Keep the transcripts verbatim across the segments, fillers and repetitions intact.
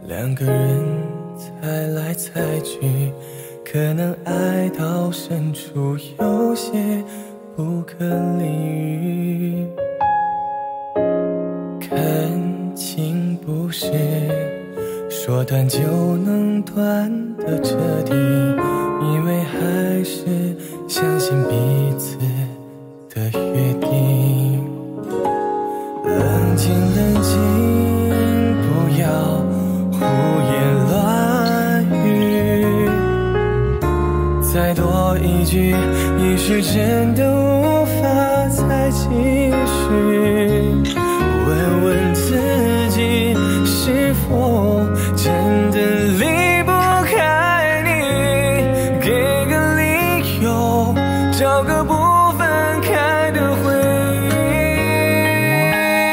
两个人猜来猜去，可能爱到深处有些不可理喻。感情不是说断就能断的彻底，因为还是相信彼此的约定。冷静冷静，不要胡言乱语，再多一句一时真的无法再继续。问问自己，是否真的离不开你？给个理由，找个不分开的回忆。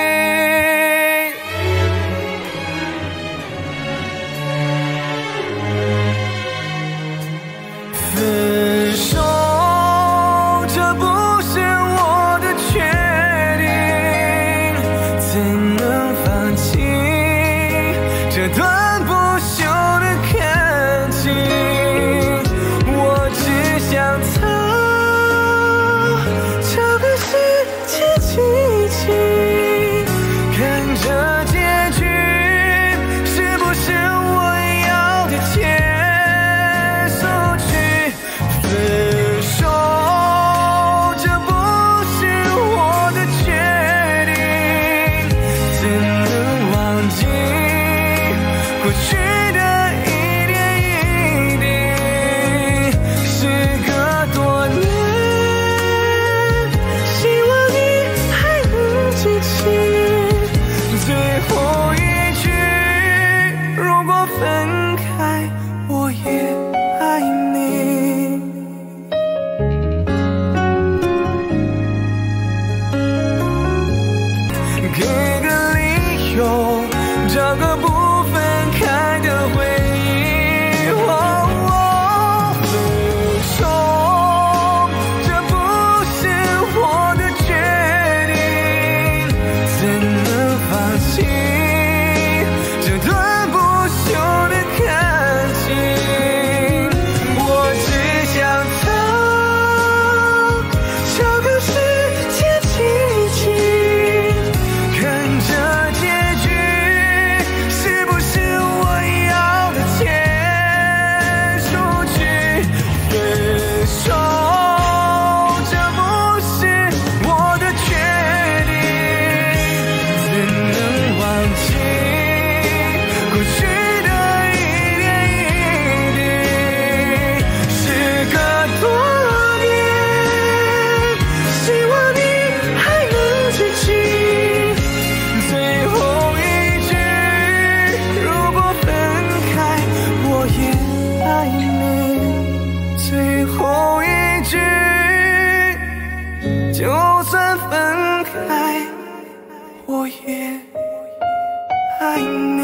分手，这不是我的决定，怎能放弃这段不朽的感情？我只想逃，找个世界静静，看着结局是不是我要的结束句？分手，这不是我的决定，怎能忘记过去的一点一滴？时隔多年，希望你还能记起最后一句：如果分开，我也爱你。给个理由，找个不分开的回忆。哦哦，分手，这不是我的决定，怎能放弃这段不朽的感情？我只想逃，找个世界静静，看着结局是不是我要的结束句？分手，这不是我的决定，怎能忘记过去的一点一滴？时隔多年，希望你还能记起最后一句：如果分开，我也爱你。最后一句，就算分开，我也爱你。